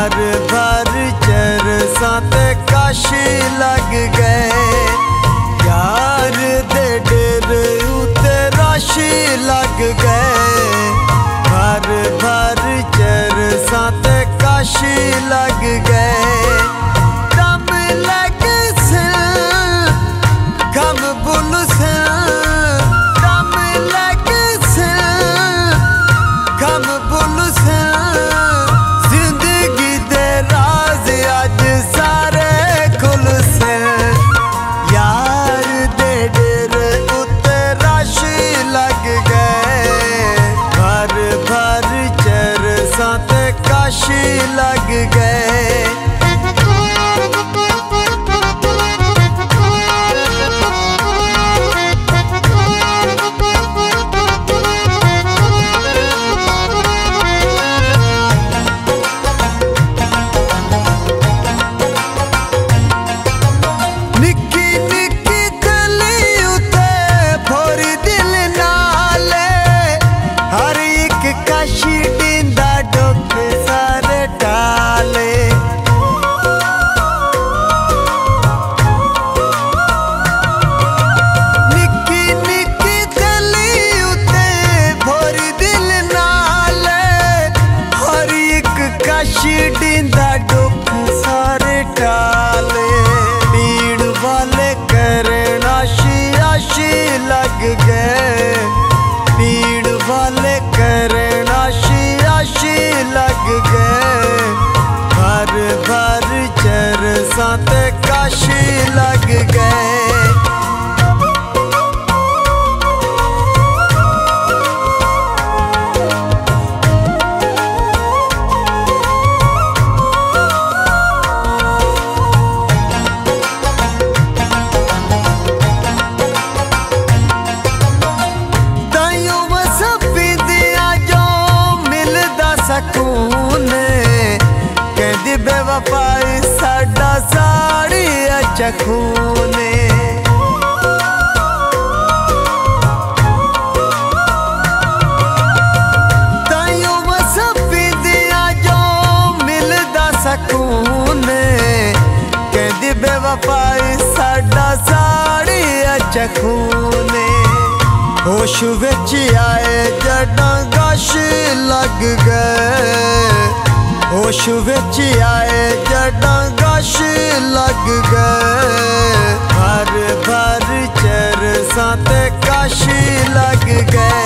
भर भर चरसां ते काशी लग गए। यार दे डेरे उते राशि लग गए। भर भर चरसां ते काशी लग गए। दम लग से गम बुल से दम लग से गम बुल से जिंदगी दे राज अज सारे खुल से। यार दे डेरे उते राशि लग गए। भर भर चरसां ते काशी लग गए। डींदा दुख सारे टाले। पीड़ वाले करन आशी आशी लग गए। पीड़ वाले करन आशी आशी लग गए। भर भर चरसां ते काशी लग गए। कहदी बेवफाई साडा साड़ी अच्छा खूने। ताइयों वसा पींदिया जो मिलदा सकून। कहदी बेवफाई साडा साड़ी अच्छा खूने। होश विच आए जड़ां गश लग गए। होश विच आए जड़ां गश लग गए। भर भर चरसां ते काशी लग गए।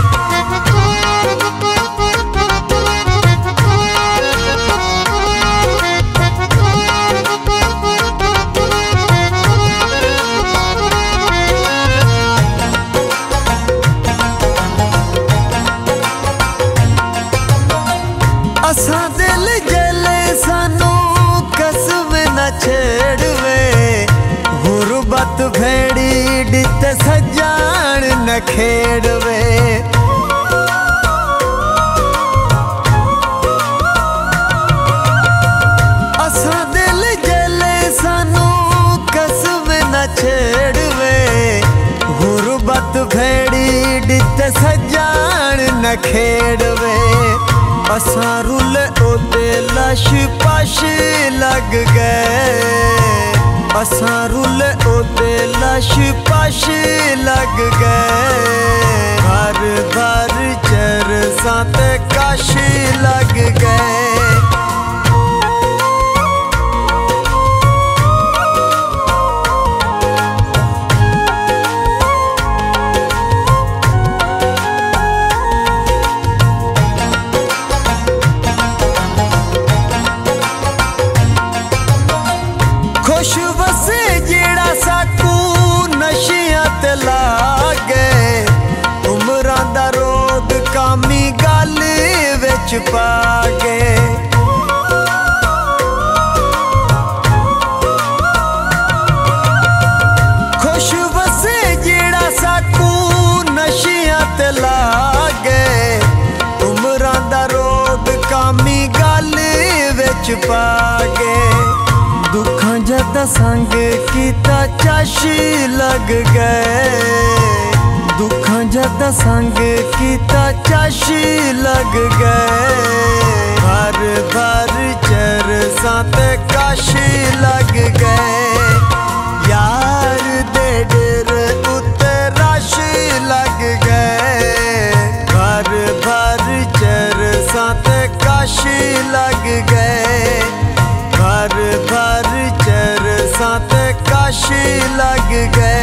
असा दिल जले सानू कसम न छेड़वे। गुरबत भेड़ी डित सजान न खेड़वे। असा दिल जले सानू कसम न छेड़वे। गुरबत भेड़ी डित सजान न खेड़वे। असा रुल ओदे लश पाश लग गए। असा रुल ओदे लश पाश लग गए। भर भर चरसां ते काशी लग गए। खुश वसे जेड़ा साकू नशियां ते लागे। उमरां दा रोग कामी गल विच पागे। खुश वसे जेड़ा साकू नशियां ते लागे। उमरां दा रोग कामी गल विच पागे। दुखां जदा संग कीता चाशी लग गए। दुखां जदा संग कीता चाशी लग गए। भर भर नशे लग गए।